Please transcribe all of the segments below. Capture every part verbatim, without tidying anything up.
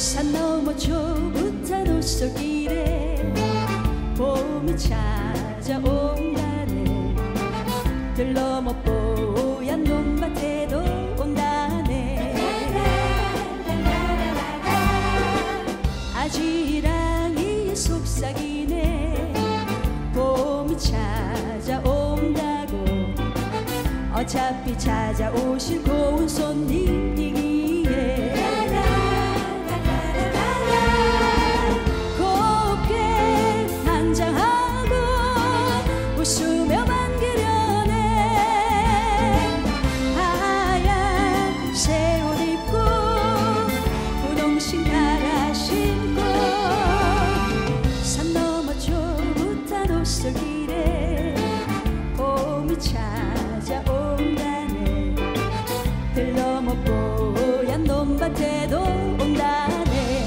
산 너머 좁은 옷솔길에 봄이 찾아온다네. 들 넘어 뽀얀 논밭에도 온다네. 아지랑이 속삭이네. 봄이 찾아온다고. 어차피 찾아오실 고운 손님이기에 곱게 단장하고 웃으며 반기려네. 하얀 새 옷 입고 분홍신 갈아 신고 산 너머 좁은 옷솔길에 봄이 찾아온다네. 들 넘어 뽀얀 논밭에도 온다네.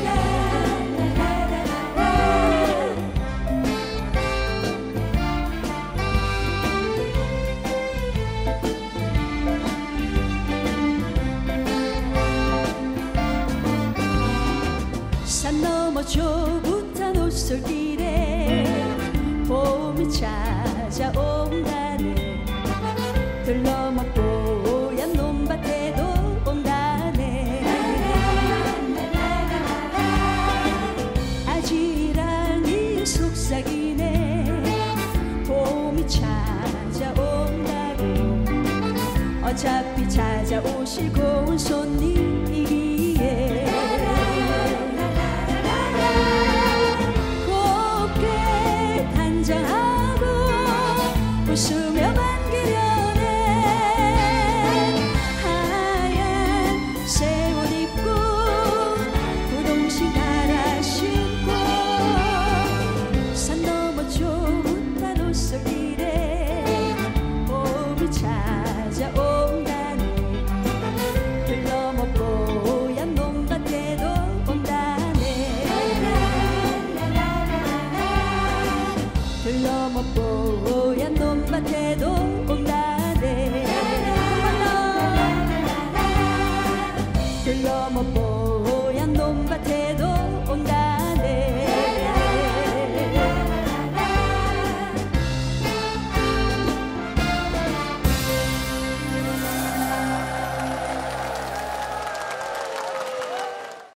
산 너머 좁은 옷솔길에 봄이 찾아온다네. 들 넘어 뽀얀 논밭에도 온다네. 아지랑이 속삭이네. 봄이 찾아온다고. 어차피 찾아오실 고운 손님이기에 곱게 단장하고 웃으며 반기려네. 하얀 새 옷 입고 분홍신 갈아 신고 산 너머 좁은 옷솔길에 봄이 찾아온다네. 들 넘어 뽀얀 논밭에도 온다네. 들 넘어 뽀얀 논밭에도 온다네. 들 넘어 뽀얀